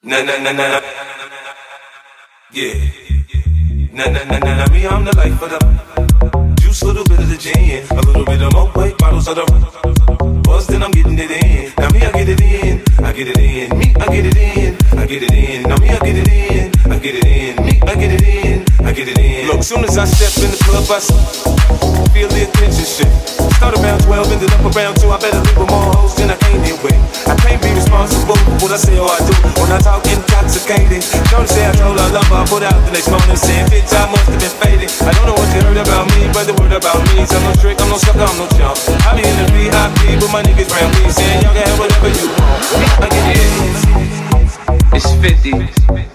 Na na na na, yeah. Na na na na, me I'm the life of the juice, little bit of the gin, a little bit of more weight, bottles of the buzz, then I'm getting it in. Now me I get it in, I get it in. Me I get it in, I get it in. Now me I get it in, I get it in. Me I get it in, I get it in. Look, soon as I step in the club, I feel the attention shift. Start around 12, ended up around 2. I better leave with more hoes than I came in with. I can't be responsible for what I say or I do when I talk intoxicated. Don't say I told her I love her, I put out the next morning saying, bitch, I must have been faded. I don't know what you heard about me, but the word about me is I'm no trick, I'm no sucker, I'm no chump. I be in the VIP, but my niggas round me saying, y'all can have whatever you want. I get it. It's 50.